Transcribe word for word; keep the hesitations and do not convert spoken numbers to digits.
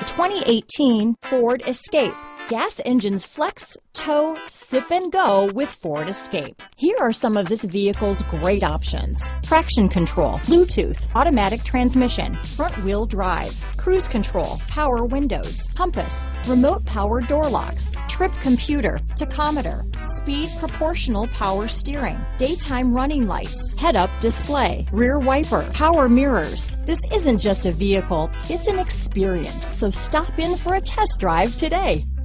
twenty eighteen Ford Escape. Gas engines flex, tow, sip and go with Ford Escape. Here are some of this vehicle's great options: traction control, Bluetooth, automatic transmission, front wheel drive, cruise control, power windows, compass, remote power door locks, trip computer, tachometer, speed proportional power steering, daytime running lights, head-up display, rear wiper, power mirrors. This isn't just a vehicle, it's an experience. So stop in for a test drive today.